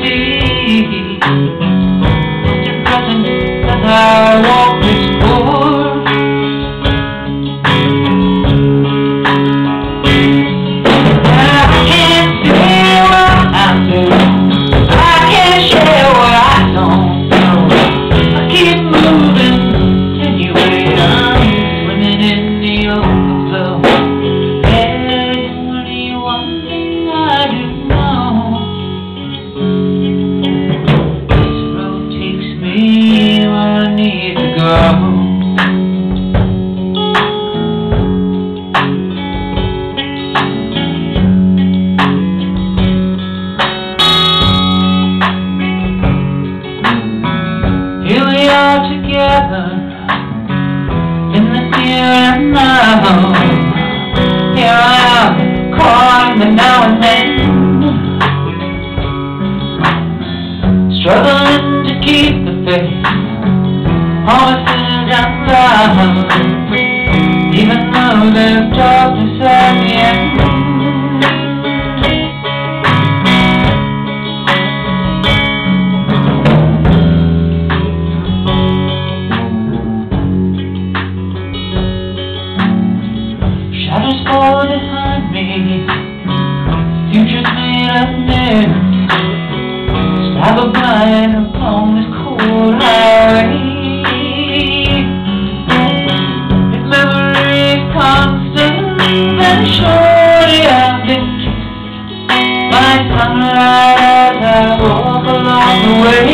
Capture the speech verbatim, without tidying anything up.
see. Just your presence as I walk this floor. I can't say what I'm doing, I can't share what I don't know. I keep moving anyway, I'm swimming in the overflow. There's only one thing I do know. This road takes me where I need to go. Here we are together in the here and now. Here I am, caught in the now and then, struggling to keep the faith, promises and vows, even though there's darkness at the end. Shadows fall behind me, future's made of new. Stab a blind upon this cold highway. If memory is constant, then surely I've been kissed by sunlight as I walk along the way.